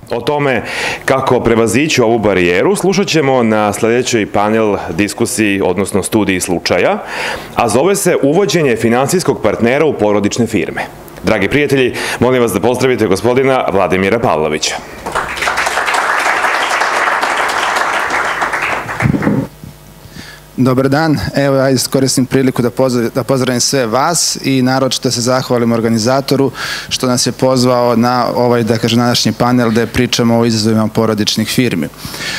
O tome kako prevazići ovu barijeru slušat ćemo na sljedećoj panel diskusiji, odnosno studiji slučaja, a zove se Uvođenje finansijskog partnera u porodične firme. Dragi prijatelji, molim vas da pozdravite gospodina Vladimira Pavlovića. Dobar dan, evo ja iskoristim priliku da pozdravim sve vas i naročito se zahvalim organizatoru što nas je pozvao na ovaj, da kažem, današnji panel gde pričamo o izazovima porodičnih firmi.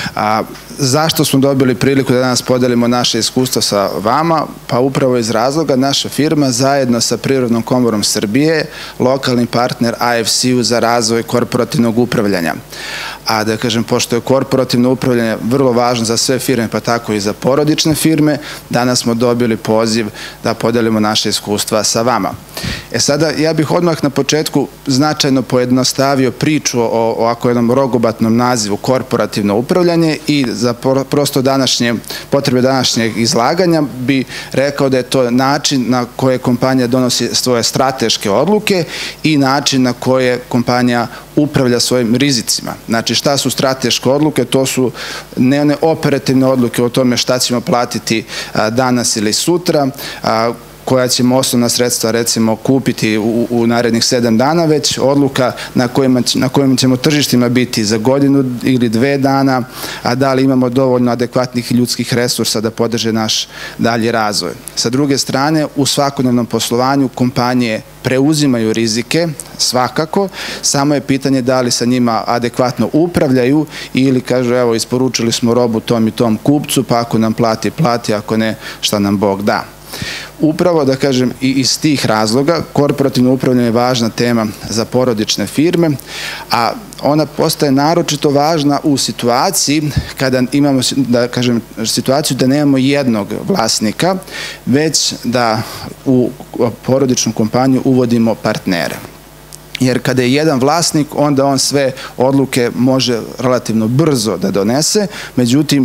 Zašto smo dobili priliku da danas podelimo naše iskustvo sa vama? Pa upravo iz razloga naša firma zajedno sa Privrednom komorom Srbije, lokalni partner AFC-u za razvoj korporativnog upravljanja. A da kažem, pošto je korporativno upravljanje vrlo važno za sve firme, pa tako i za porodične firme, danas smo dobili poziv da podelimo naše iskustva sa vama. Sada, ja bih odmah na početku značajno pojednostavio priču o ovako jednom rogobatnom nazivu korporativno upravljanje i za prosto potrebe današnjeg izlaganja bi rekao da je to način na koje kompanija donosi svoje strateške odluke i način na koje kompanija upravlja svojim rizicima. Znači, šta su strateške odluke? To su ne one operativne odluke o tome šta ćemo platiti danas ili sutra, koja ćemo osnovna sredstva recimo kupiti u narednih 7 dana, već odluka na kojim ćemo tržištima biti za godinu ili 2 dana, a da li imamo dovoljno adekvatnih ljudskih resursa da podrže naš dalji razvoj. Sa druge strane, u svakodnevnom poslovanju kompanije preuzimaju rizike, svakako, samo je pitanje da li sa njima adekvatno upravljaju ili kažu, evo, isporučili smo robu tom i tom kupcu, pa ako nam plati, plati, ako ne, šta nam Bog da. Upravo, da kažem, i iz tih razloga korporativno upravljanje je važna tema za porodične firme, a ona postaje naročito važna u situaciji kada imamo, da kažem, situaciju da nemamo jednog vlasnika, već da u porodičnu kompaniju uvodimo partnere. Jer kada je jedan vlasnik, onda on sve odluke može relativno brzo da donese, međutim,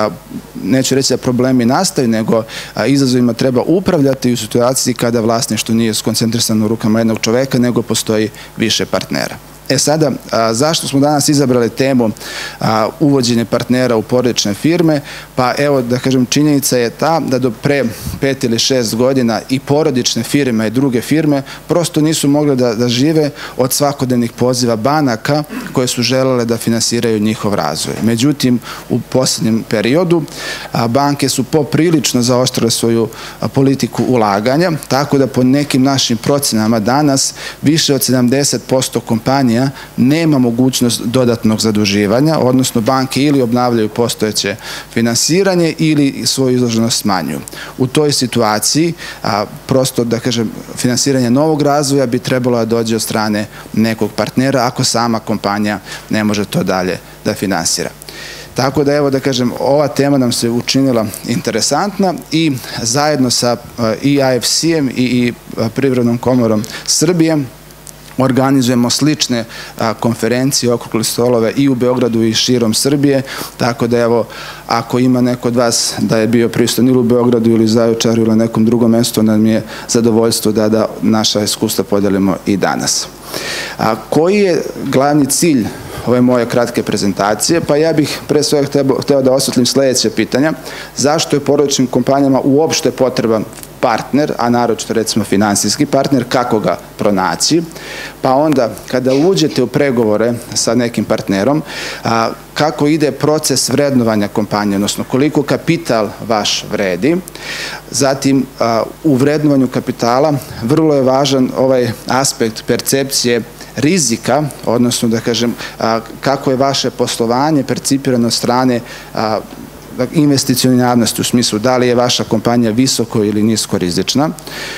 neću reći da problemi nastaju, nego izazovima treba upravljati u situaciji kada vlasništvo nije skoncentrisano u rukama jednog čoveka, nego postoji više partnera. Sada, zašto smo danas izabrali temu uvođenje partnera u porodične firme? Pa evo, da kažem, činjenica je ta da do pre 5 ili 6 godina i porodične firme i druge firme prosto nisu mogle da žive od svakodnevnih poziva banaka koje su želele da finansiraju njihov razvoj. Međutim, u posljednjem periodu banke su poprilično zaoštrile svoju politiku ulaganja, tako da po nekim našim procenama danas više od 70% kompanija nema mogućnost dodatnog zaduživanja, odnosno banke ili obnavljaju postojeće finansiranje ili svoju izloženost smanjuju. U toj situaciji, prosto, da kažem, finansiranje novog razvoja bi trebalo da dođe od strane nekog partnera ako sama kompanija ne može to dalje da finansira. Tako da, evo, da kažem, ova tema nam se učinila interesantna i zajedno sa i AFC-em i Privrednom komorom Srbije organizujemo slične konferencije, okrugle stolove i u Beogradu i širom Srbije, tako da, evo, ako ima neko od vas da je bio prisutan ili u Beogradu ili Zaječaru ili na nekom drugom mestu, nam je zadovoljstvo da naša iskustva podelimo i danas. Koji je glavni cilj ove moje kratke prezentacije? Pa ja bih pre svega hteo da osvetlim sledeće pitanja. Zašto je porodičnim kompanijama uopšte potreban partner, a naročito recimo finansijski partner, kako ga pronaći? Pa onda, kada uđete u pregovore sa nekim partnerom, kako ide proces vrednovanja kompanije, odnosno koliko kapital vaš vredi. Zatim, u vrednovanju kapitala vrlo je važan ovaj aspekt percepcije rizika, odnosno, da kažem, kako je vaše poslovanje percipirano od strane investicione javnosti, u smislu da li je vaša kompanija visoko ili nisko rizična.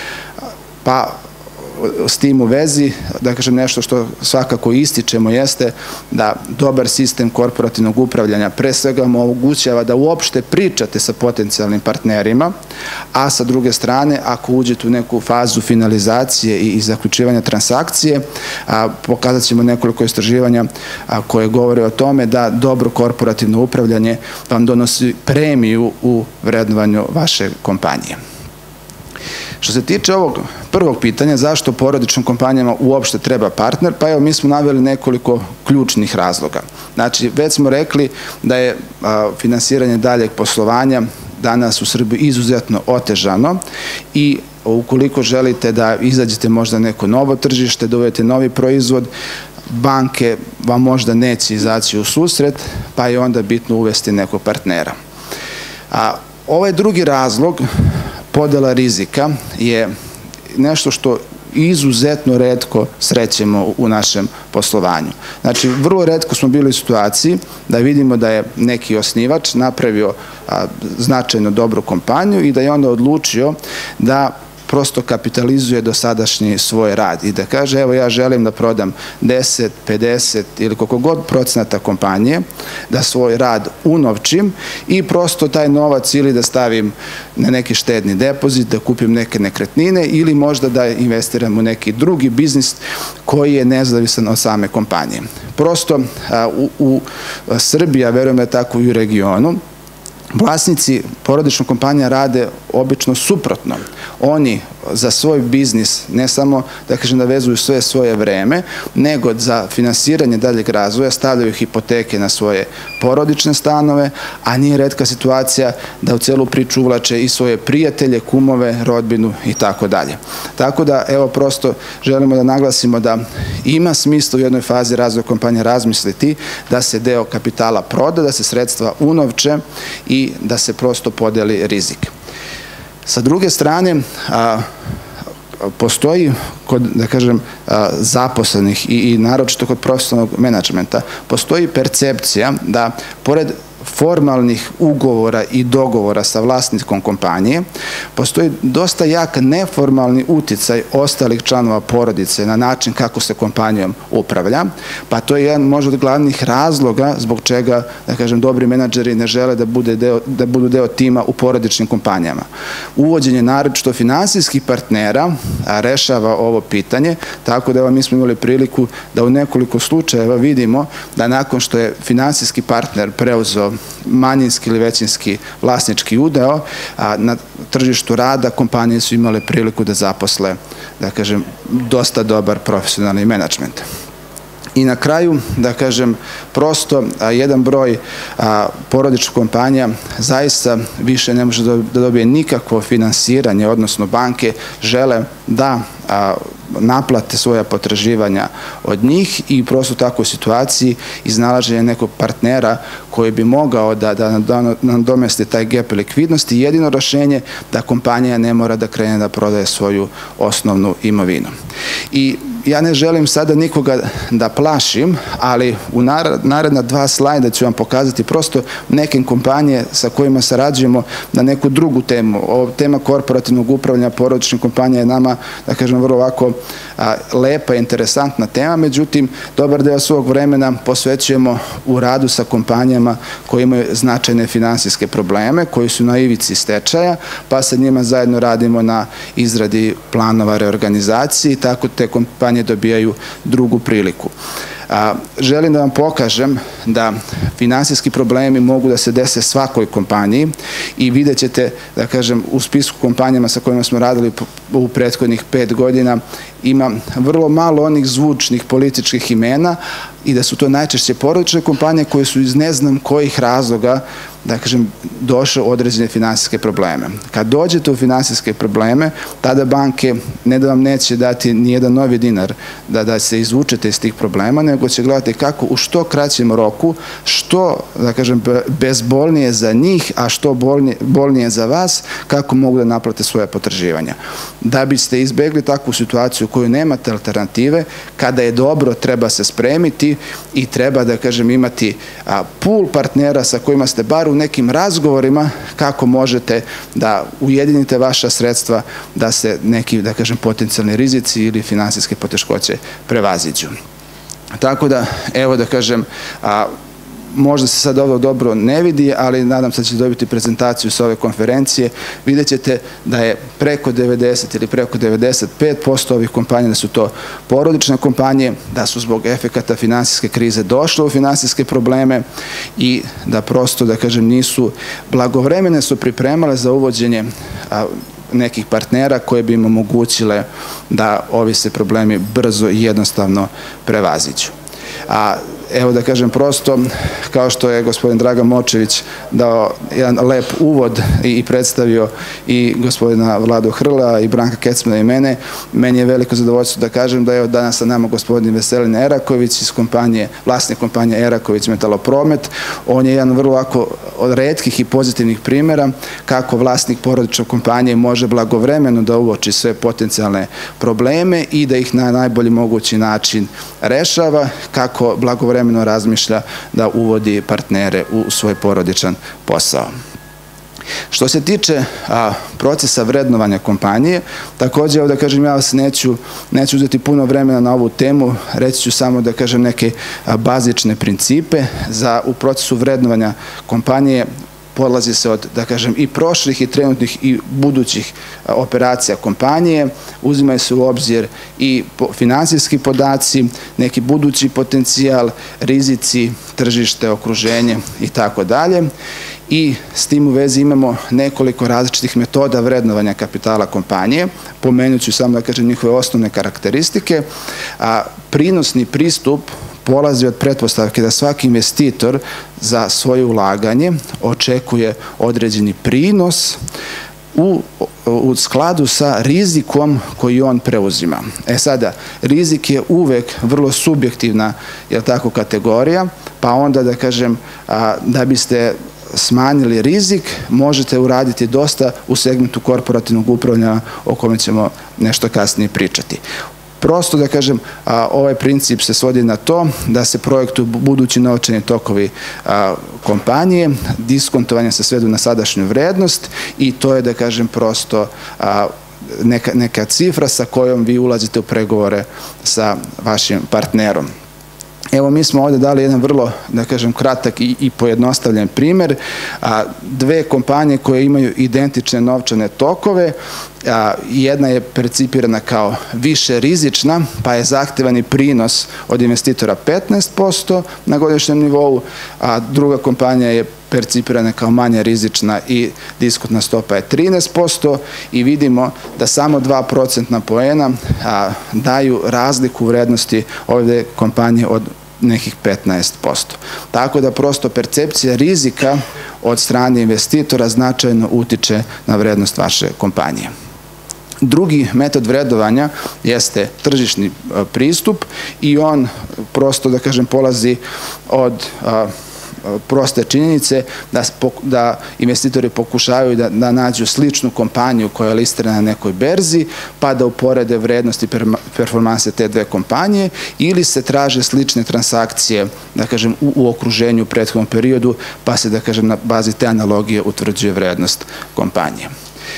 Pa s tim u vezi, da kažem, nešto što svakako ističemo jeste da dobar sistem korporativnog upravljanja pre svega omogućava da uopšte pričate sa potencijalnim partnerima, a sa druge strane, ako uđete u neku fazu finalizacije i zaključivanja transakcije, pokazat ćemo nekoliko istraživanja koje govore o tome da dobro korporativno upravljanje vam donosi premiju u vrednovanju vaše kompanije. Što se tiče ovog prvog pitanja, zašto porodičnim kompanijama uopšte treba partner, pa evo mi smo naveli nekoliko ključnih razloga. Znači, već smo rekli da je finansiranje daljeg poslovanja danas u Srbiji izuzetno otežano i ukoliko želite da izađete možda neko novo tržište, da uvedete novi proizvod, banke vam možda neće izaći u susret, pa je onda bitno uvesti nekog partnera. Ovaj drugi razlog, podela rizika, je nešto što izuzetno retko srećemo u našem poslovanju. Znači, vrlo retko smo bili u situaciji da vidimo da je neki osnivač napravio značajno dobru kompaniju i da je onda odlučio da prosto kapitalizuje dosadašnji svoj rad i da kaže, evo ja želim da prodam 10, 50 ili koliko god procenata kompanije, da svoj rad unovčim i prosto taj novac ili da stavim na neki štedni depozit, da kupim neke nekretnine ili možda da investiram u neki drugi biznis koji je nezavisan od same kompanije. Prosto u Srbiji, a verujem da je tako i u regionu, vlasnici porodičnih kompanija rade obično suprotno. Oni za svoj biznis ne samo da vezuju sve svoje vreme, nego za finansiranje daljeg razvoja stavljaju hipoteke na svoje porodične stanove, a nije retka situacija da u celu priču uvlače i svoje prijatelje, kumove, rodbinu i tako dalje. Tako da, evo, prosto želimo da naglasimo da ima smisla u jednoj fazi razvoja kompanije razmisliti da se deo kapitala proda, da se sredstva unovče i da se prosto podeli rizik. Sa druge strane, postoji kod, da kažem, zaposlenih i naročito kod profesionalnog menadžmenta, postoji percepcija da, pored formalnih ugovora i dogovora sa vlasnikom kompanije, postoji dosta jak neformalni uticaj ostalih članova porodice na način kako se kompanijom upravlja, pa to je jedan možda od glavnih razloga zbog čega, da kažem, dobri menadžeri ne žele da budu deo tima u porodičnim kompanijama. Uvođenje naročito finansijskih partnera rešava ovo pitanje, tako da mi smo imali priliku da u nekoliko slučajeva vidimo da nakon što je finansijski partner preuzeo manjinski ili većinski vlasnički udeo, na tržištu rada kompanije su imale priliku da zaposle, da kažem, dosta dobar profesionalni menadžment. I na kraju, da kažem, prosto jedan broj porodičnih kompanija zaista više ne može da dobije nikakvo finansiranje, odnosno banke žele da naplate svoja potraživanja od njih i prosto u takvoj situaciji iznalaženje nekog partnera koji bi mogao da nadomesti taj gap likvidnosti, jedino rešenje da kompanija ne mora da krene da prodaje svoju osnovnu imovinu. I ja ne želim sada nikoga da plašim, ali u naredna 2 slajda ću vam pokazati prosto neke kompanije sa kojima sarađujemo na neku drugu temu. Tema korporativnog upravljanja porodičnih kompanija je nama, da kažem, vrlo ovako lepa i interesantna tema, međutim, dobar deo svog vremena posvećujemo u radu sa kompanijama koje imaju značajne finansijske probleme, koji su na ivici stečaja, pa sa njima zajedno radimo na izradi planova reorganizacije i tako te kompanije dobijaju drugu priliku. Želim da vam pokažem da finansijski problemi mogu da se dese svakoj kompaniji i vidjet ćete, da kažem, u spisku kompanijama sa kojima smo radili u prethodnih 5 godina ima vrlo malo onih zvučnih političkih imena i da su to najčešće porodične kompanije koje su iz ne znam kojih razloga, da kažem, došle određene finansijske probleme. Kad dođete u finansijske probleme, tada banke ne da vam neće dati ni jedan novi dinar da se izvučete iz tih problema, nego će gledati kako u što kraćem roku, što, da kažem, bezbolnije za njih, a što bolnije za vas, kako mogu da naplate svoje potraživanja. Da biste izbegli takvu situaciju u kojoj nemate alternative, kada je dobro, treba se spremiti i treba, da kažem, imati pool partnera sa kojima ste bar u nekim razgovorima kako možete da ujedinite vaša sredstva da se neki, da kažem, potencijalni rizici ili finansijske poteškoće prevaziđu. Tako da, evo da kažem, možda se sad ovo dobro ne vidi, ali nadam se da ćete dobiti prezentaciju sa ove konferencije. Vidjet ćete da je preko 90 ili preko 95% ovih kompanija da su to porodične kompanije, da su zbog efekata finansijske krize došle u finansijske probleme i da prosto, da kažem, nisu blagovremene su pripremale za uvođenje nekih partnera koje bi im omogućile da ovi se problemi brzo i jednostavno prevaziđu. A evo da kažem prosto, kao što je gospodin Dragan Močević dao jedan lep uvod i predstavio i gospodina Vladu Hrla i Branka Kecmana i mene, meni je veliko zadovoljstvo da kažem da je danas sa nama gospodin Veselin Eraković iz vlasnik kompanije Eraković Metalopromet. On je jedan vrlo od retkih i pozitivnih primjera kako vlasnik porodične kompanije može blagovremeno da uoči sve potencijalne probleme i da ih na najbolji mogući način rešava, kako blagovremeno razmišlja da uvodi partnere u svoj porodičan posao. Što se tiče procesa vrednovanja kompanije, također, evo da kažem, ja vas neću uzeti puno vremena na ovu temu, reći ću samo da kažem neke bazične principe. U procesu vrednovanja kompanije polazi se od, da kažem, i prošlih i trenutnih i budućih operacija kompanije, uzimaju se u obzir i finansijski podaci, neki budući potencijal, rizici, tržište, okruženje i tako dalje. I s tim u vezi imamo nekoliko različitih metoda vrednovanja kapitala kompanije. Pomenut ću samo da kažem njihove osnovne karakteristike. Prinosni pristup polazi od pretpostavke da svaki investitor za svoje ulaganje očekuje određeni prinos u skladu sa rizikom koji on preuzima. Sada, rizik je uvek vrlo subjektivna, kategorija, pa onda da kažem, da biste smanjili rizik, možete uraditi dosta u segmentu korporativnog upravljanja o kome ćemo nešto kasnije pričati. Prosto da kažem, ovaj princip se svodi na to da se projektuju budući novčani tokovi kompanije, diskontovanje se svedu na sadašnju vrednost i to je, da kažem, prosto neka cifra sa kojom vi ulazite u pregovore sa vašim partnerom. Evo, mi smo ovdje dali jedan vrlo, da kažem, kratak i pojednostavljen primjer. Dve kompanije koje imaju identične novčane tokove, jedna je percipirana kao više rizična, pa je zahtevani prinos od investitora 15% na godišnjem nivou, a druga kompanija je percipirana kao manje rizična i diskontna stopa je 13% i vidimo da samo 2% poena daju razliku u vrednosti ove kompanije od nekih 15%. Tako da prosto percepcija rizika od strane investitora značajno utiče na vrednost vaše kompanije. Drugi metod vrednovanja jeste tržišni pristup i on prosto, da kažem, polazi od proste činjenice da investitori pokušavaju da nađu sličnu kompaniju koja je listirana na nekoj berzi, pa da uporede vrednosti i performanse te dve kompanije, ili se traže slične transakcije, da kažem, u okruženju u prethodnom periodu, pa se, da kažem, na bazi te analogije utvrđuje vrednost kompanije.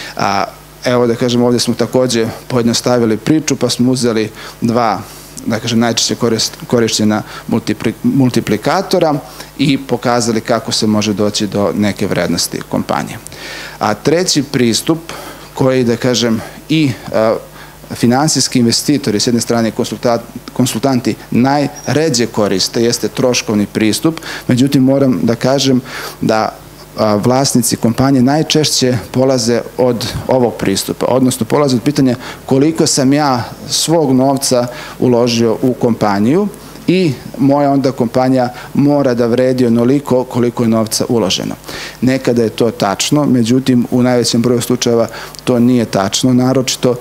Evo, da kažem, ovdje smo također pojednostavili priču, pa smo uzeli dva, da kažem, najčešće korišćena multiplikatora i pokazali kako se može doći do neke vrednosti kompanije. A treći pristup koji, da kažem, i finansijski investitori, s jedne strane konsultanti, najređe koriste jeste troškovni pristup, međutim moram da kažem da vlasnici kompanije najčešće polaze od ovog pristupa, odnosno polaze od pitanja koliko sam ja svog novca uložio u kompaniju i moja onda kompanija mora da vredi onoliko koliko je novca uloženo. Nekada je to tačno, međutim u najvećem broju slučajeva to nije tačno, naročito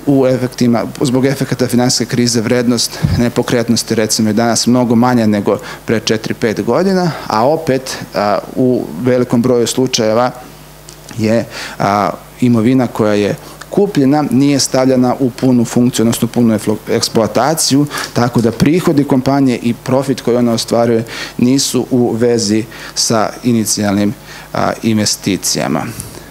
zbog efekata finansijske krize vrednost nepokretnosti recimo je danas mnogo manja nego pre 4-5 godina, a opet u velikom broju slučajeva je imovina koja je kupljena nije stavljena u punu funkciju, odnosno punu eksploataciju, tako da prihodi kompanije i profit koji ona ostvaruje nisu u vezi sa inicijalnim investicijama.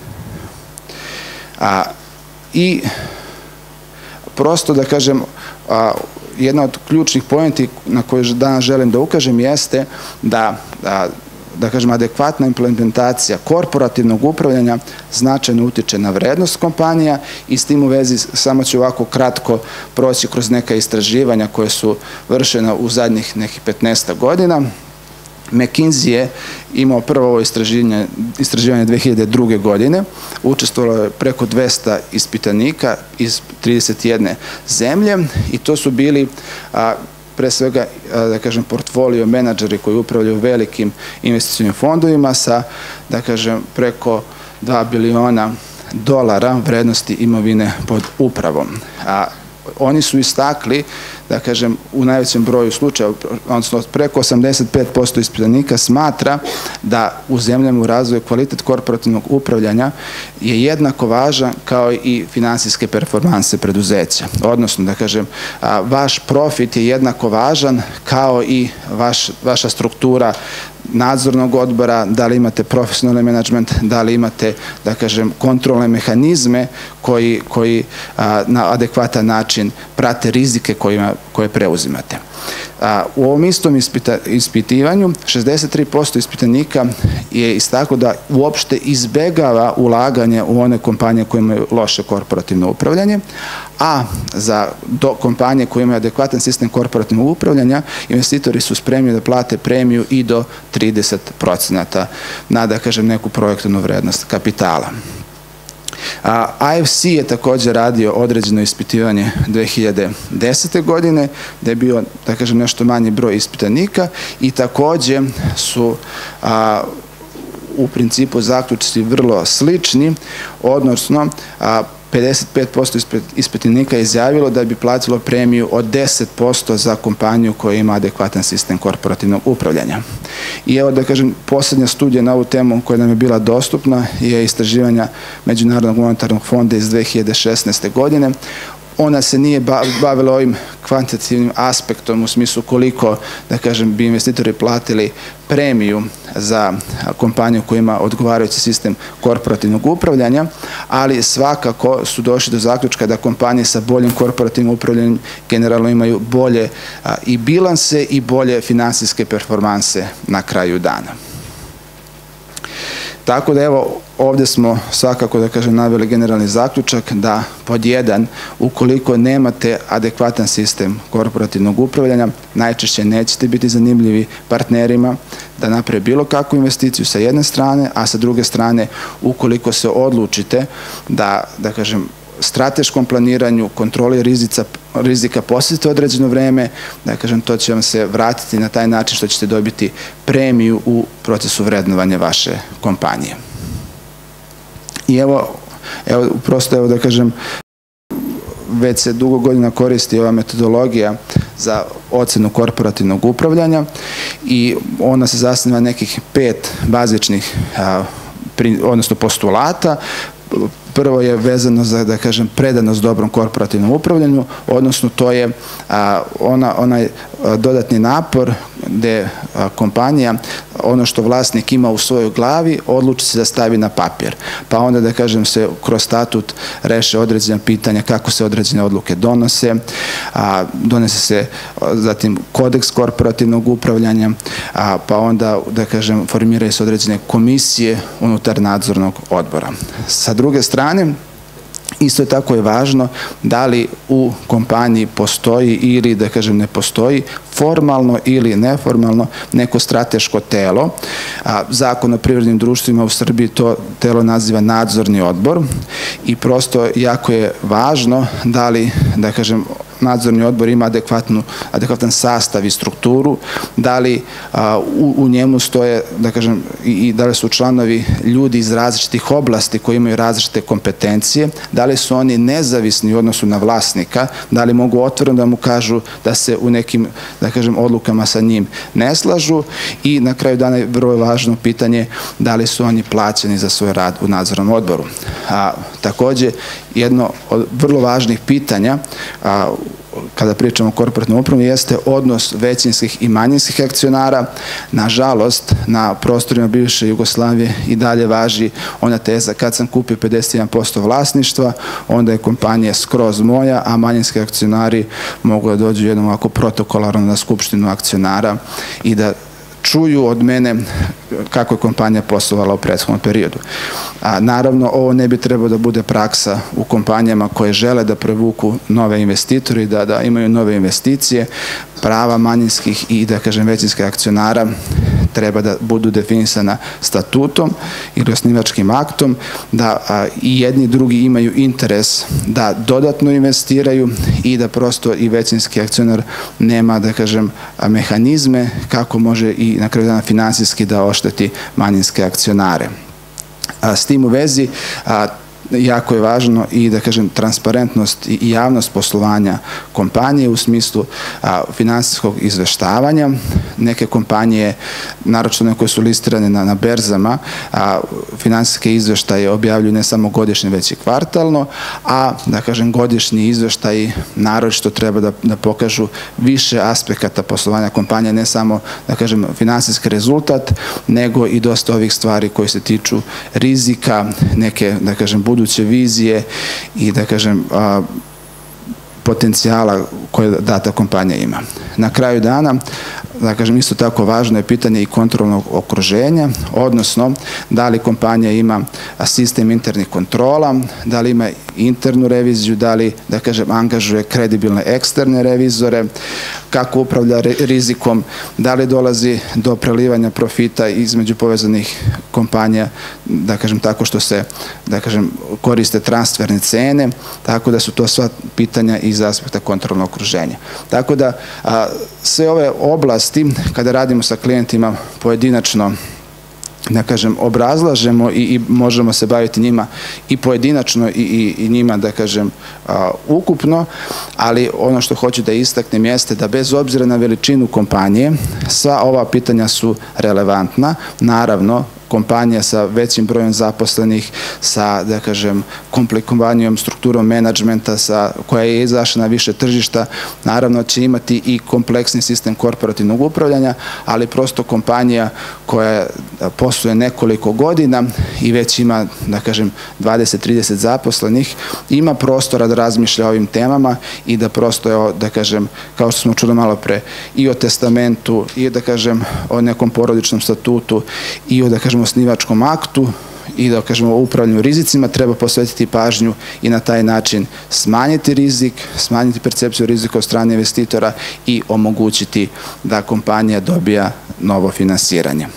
I prosto da kažem, jedna od ključnih pojenti na koje danas želim da ukažem jeste da kažem, adekvatna implementacija korporativnog upravljanja značajno utiče na vrednost kompanija i s tim u vezi samo ću ovako kratko proći kroz neka istraživanja koje su vršena u zadnjih nekih 15 godina. McKinsey je imao prvo ovo istraživanje 2002. godine, učestvovalo je preko 200 ispitanika iz 31 zemlje i to su bili pre svega, da kažem, portfolio menadžeri koji upravljaju velikim investicijnim fondovima sa, da kažem, preko $2 biliona vrednosti imovine pod upravom. Oni su istakli, da kažem, u najvećem broju slučaja, odnosno preko 85% ispitanika smatra da u zemljama u razvoju kvalitet korporativnog upravljanja je jednako važan kao i finansijske performanse preduzeća. Odnosno, da kažem, vaš profit je jednako važan kao i vaša struktura nadzornog odbora, da li imate profesionalni menadžment, da li imate, da kažem, kontrolne mehanizme koji na adekvatan način prate rizike koje preuzimate. U ovom istom ispitivanju 63% ispitanika je istaklo da uopšte izbegava ulaganje u one kompanije koje imaju loše korporativno upravljanje, a za kompanije koje imaju adekvatan sistem korporativnog upravljanja investitori su spremni da plate premiju i do 30% na, da kažem, neku projektovnu vrednost kapitala. AFC je također radio određeno ispitivanje 2010. godine, da je bio, da kažem, nešto manji broj ispitanika i također su u principu zaključci vrlo slični, odnosno 55% ispitanika je izjavilo da bi platilo premiju od 10% za kompaniju koja ima adekvatan sistem korporativnog upravljanja. I evo, da kažem, posljednja studija na ovu temu koja nam je bila dostupna je istraživanja Međunarodnog monetarnog fonda iz 2016. godine. Ona se nije bavila ovim kvantitativnim aspektom u smislu koliko, da kažem, bi investitori platili premiju za kompaniju koja ima odgovarajući sistem korporativnog upravljanja, ali svakako su došli do zaključka da kompanije sa boljim korporativnim upravljanjem generalno imaju bolje i bilanse i bolje finansijske performanse na kraju dana. Tako da, evo, ovdje smo svakako, da kažem, naveli generalni zaključak da pod 1, ukoliko nemate adekvatan sistem korporativnog upravljanja, najčešće nećete biti zanimljivi partnerima da naprave bilo kakvu investiciju sa jedne strane, a sa druge strane, ukoliko se odlučite da kažem, strateškom planiranju, kontroli rizika posjetite određeno vreme, da kažem, to će vam se vratiti na taj način što ćete dobiti premiju u procesu vrednovanja vaše kompanije. I evo, prosto, da kažem, već se dugo godina koristi ova metodologija za ocenu korporativnog upravljanja i ona se zasniva nekih 5 bazičnih, odnosno postulata. Prvo je vezano za, da kažem, predanost dobrom korporativnom upravljanju, odnosno to je onaj dodatni napor gde kompanija, ono što vlasnik ima u svojoj glavi, odluči se da stavi na papir. Pa onda, da kažem, se kroz statut reše određena pitanja kako se određene odluke donose, donese se zatim kodeks korporativnog upravljanja, pa onda, da kažem, formiraju se određene komisije unutar nadzornog odbora. Sa druge strane, isto tako je važno da li u kompaniji postoji ili, da kažem, ne postoji formalno ili neformalno neko strateško telo. Zakon o privrednim društvima u Srbiji to telo naziva nadzorni odbor i prosto jako je važno da li, da kažem, nadzorni odbor ima adekvatan sastav i strukturu, da li u njemu stoje, da kažem, i da li su članovi ljudi iz različitih oblasti koji imaju različite kompetencije, da li su oni nezavisni u odnosu na vlasnika, da li mogu otvoreno da mu kažu da se u nekim, da kažem, odlukama sa njim ne slažu i na kraju dana je vrlo važno pitanje da li su oni plaćeni za svoj rad u nadzornom odboru. Također, jedno od vrlo važnih pitanja kada pričamo o korporatnom upravljanju jeste odnos većinskih i manjinskih akcionara. Nažalost, na prostorima bivše Jugoslavije i dalje važi ona teza kad sam kupio 51% vlasništva, onda je kompanija skroz moja, a manjinski akcionari mogu da dođu jednom ovako protokolarno na skupštinu akcionara i da čuju od mene kako je kompanija poslovala u prethodnom periodu. Naravno, ovo ne bi trebalo da bude praksa u kompanijama koje žele da privuku nove investitore i da imaju nove investicije. Prava manjinskih i, da kažem, većinskih akcionara treba da budu definisana statutom ili osnivačkim aktom, da i jedni i drugi imaju interes da dodatno investiraju i da prosto i većinski akcionar nema, da kažem, mehanizme kako može i na kraju dana finansijski da ošteti manjinske akcionare. S tim u vezi, jako je važno i, da kažem, transparentnost i javnost poslovanja kompanije u smislu finansijskog izveštavanja. Neke kompanije, naročito one koje su listirane na berzama, finansijske izveštaje objavljuju ne samo godišnje, već i kvartalno, a, da kažem, godišnji izveštaji naročito treba da pokažu više aspekata poslovanja kompanije, ne samo, da kažem, finansijski rezultat, nego i dosta ovih stvari koje se tiču rizika, neke, da kažem, buduće vizije i, da kažem, potencijala koje data kompanija ima. Na kraju dana, da kažem, isto tako važno je pitanje i kontrolnog okruženja, odnosno da li kompanija ima sistem internih kontrola, da li ima internu reviziju, da li, da kažem, angažuje kredibilne eksterne revizore, kako upravlja rizikom, da li dolazi do prelivanja profita između povezanih kompanija, da kažem, tako što se, da kažem, koriste transferne cene, tako da su to sva pitanja iz aspekta kontrolnog okruženja. Tako da sve ove oblasti, kada radimo sa klijentima pojedinačno, da kažem, obrazlažemo i možemo se baviti njima i pojedinačno i njima, da kažem, ukupno, ali ono što hoću da istaknem jeste da bez obzira na veličinu kompanije, sva ova pitanja su relevantna. Naravno, kompanija sa većim brojem zaposlenih, sa, da kažem, komplikovanijom strukturom menadžmenta koja je izašla na više tržišta, naravno će imati i kompleksni sistem korporativnog upravljanja, ali prosto kompanija koja posluje nekoliko godina i već ima, da kažem, 20-30 zaposlenih, ima prostora da razmišlja o ovim temama i da prosto, da kažem, kao što smo čuli malo pre, i o testamentu, i, da kažem, o nekom porodičnom statutu, i o, da kažem, osnivačkom aktu i, da kažemo, o upravljanju rizicima, treba posvetiti pažnju i na taj način smanjiti rizik, smanjiti percepciju rizika od strane investitora i omogućiti da kompanija dobija novo finansiranje.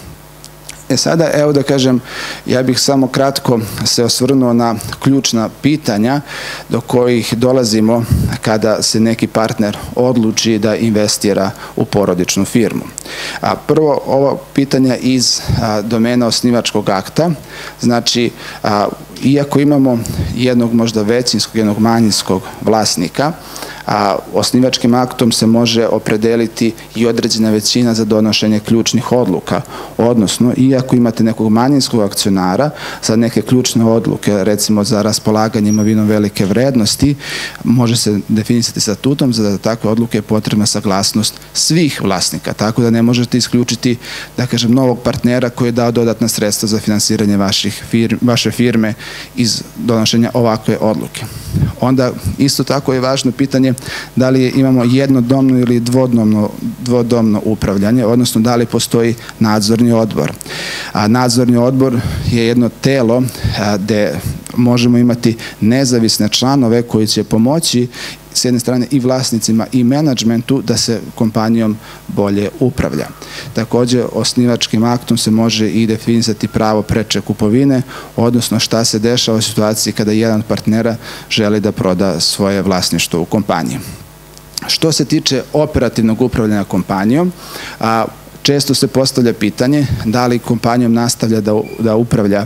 Sada, evo da kažem, ja bih samo kratko se osvrnuo na ključna pitanja do kojih dolazimo kada se neki partner odluči da investira u porodičnu firmu. Prvo, ovo pitanje iz domena osnivačkog akta, znači, iako imamo jednog možda većinskog, jednog manjinskog vlasnika, osnivačkim aktom se može opredeliti i određena većina za donošenje ključnih odluka, odnosno, iako imate nekog manjinskog akcionara za neke ključne odluke, recimo za raspolaganje imovinom velike vrednosti, može se definisati statutom, za takve odluke je potrebna saglasnost svih vlasnika, tako da ne možete isključiti, da kažem, novog partnera koji je dao dodatna sredstva za finansiranje vaše firme iz donošenja ovakve odluke. Onda isto tako je važno pitanje da li imamo jednodomno ili dvodomno upravljanje, odnosno da li postoji nadzorni odbor. Nadzorni odbor je jedno telo gde možemo imati nezavisne članove koji će pomoći s jedne strane i vlasnicima i menadžmentu da se kompanijom bolje upravlja. Takođe, osnivačkim aktom se može i definisati pravo preče kupovine, odnosno šta se dešava u situaciji kada jedan od partnera želi da proda svoje vlasništvo u kompaniji. Što se tiče operativnog upravljanja kompanijom, često se postavlja pitanje da li kompanijom nastavlja da upravlja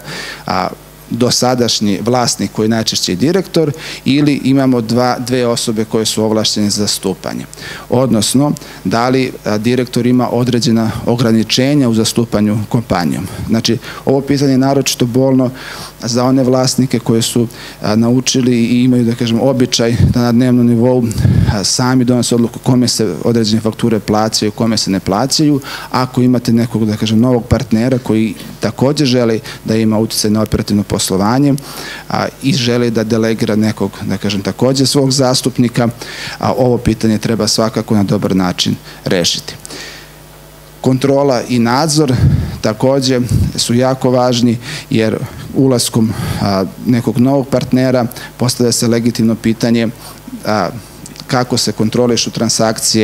dosadašnji vlasnik koji je najčešće direktor ili imamo dve osobe koje su ovlašćene za zastupanje. Odnosno, da li direktor ima određena ograničenja u zastupanju kompanijom. Znači, ovo pitanje je naročito bolno za one vlasnike koje su naučili i imaju, da kažem, običaj da na dnevnom nivou sami donose odluku kome se određene fakture plaćaju, kome se ne plaćaju. Ako imate nekog, da kažem, novog partnera koji takođe želi da ima uticaj na operativno poslovanje i želi da delegira nekog, da kažem, takođe svog zastupnika, ovo pitanje treba svakako na dobar način rešiti. Kontrola i nadzor takođe su jako važni jer ulaskom nekog novog partnera postavlja se legitimno pitanje kako se kontrolišu transakcije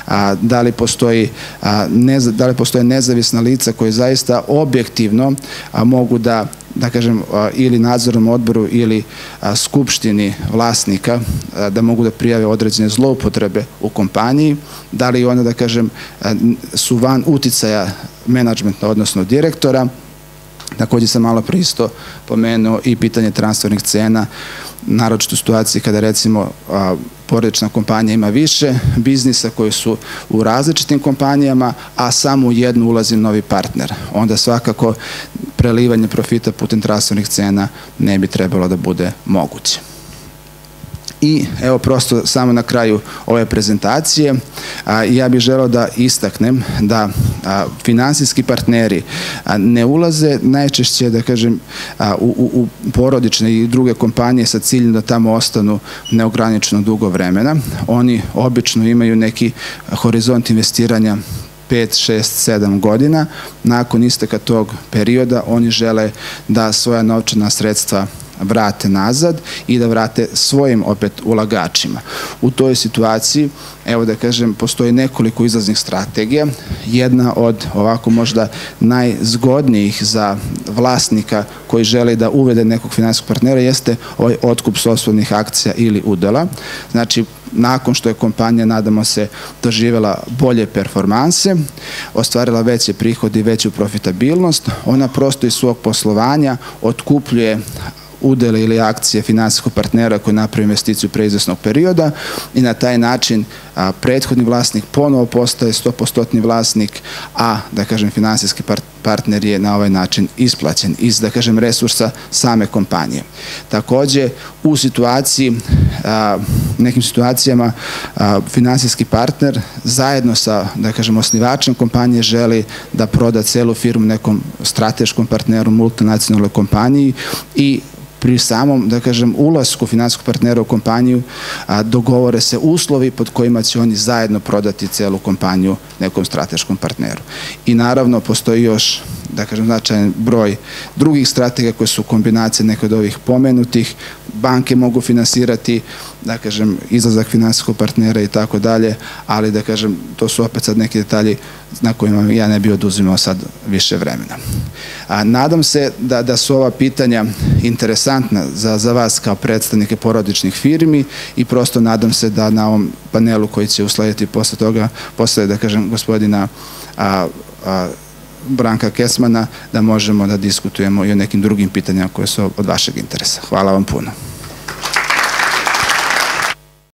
da li postoje nezavisna lica koje zaista objektivno mogu da kažem, ili nadzornom odboru ili skupštini vlasnika da mogu da prijave određene zloupotrebe u kompaniji, da li one, da kažem, su van uticaja menadžmenta, odnosno direktora. Takođe sam malo pre isto pomenuo i pitanje transfernih cena, naročito u situaciji kada recimo porodična kompanija ima više biznisa koji su u različitim kompanijama, a samo u jednu ulazi novi partner. Onda svakako prelivanje profita putem transfernih cena ne bi trebalo da bude moguće. I evo prosto samo na kraju ove prezentacije ja bih želeo da istaknem da finansijski partneri ne ulaze najčešće, da kažem, u porodične i druge kompanije sa ciljem da tamo ostanu neograničeno dugo vremena. Oni obično imaju neki horizont investiranja 5, 6, 7 godina. Nakon isteka tog perioda oni žele da svoja novčana sredstva vrate nazad i da vrate svojim opet ulagačima. U toj situaciji, evo da kažem, postoji nekoliko izlaznih strategija. Jedna od ovako možda najzgodnijih za vlasnika koji želi da uvede nekog finansijskog partnera jeste ovaj otkup sopstvenih akcija ili udela. Znači, nakon što je kompanija, nadamo se, doživela bolje performanse, ostvarila veće prihode i veću profitabilnost, ona prosto iz svog poslovanja otkupljuje udele ili akcije finansijskog partnera koji napravi investiciju pre izvesnog perioda i na taj način prethodni vlasnik ponovo postaje 100% vlasnik, a da kažem finansijski partner je na ovaj način isplaćen iz, da kažem, resursa same kompanije. Takođe, u nekim situacijama finansijski partner zajedno sa, da kažem, osnivačem kompanije želi da proda celu firmu nekom strateškom partneru, multinacionalnoj kompaniji i pri samom, da kažem, ulasku finansijskog partnera u kompaniju dogovore se uslovi pod kojima će oni zajedno prodati celu kompaniju nekom strateškom partneru. I naravno postoji još, da kažem, značajan broj drugih strategija koje su kombinacije neke od ovih pomenutih. Banke mogu finansirati, da kažem, izlazak finansijskog partnera i tako dalje, ali da kažem, to su opet sad neki detalji na kojima ja ne bih oduzimao sad više vremena. Nadam se da su ova pitanja interesantna za vas kao predstavnike porodičnih firmi i prosto nadam se da na ovom panelu koji će uslediti posle toga, posle, da kažem, gospodina Branka Kesmana, da možemo da diskutujemo i o nekim drugim pitanjima koje su od vašeg interesa. Hvala vam puno.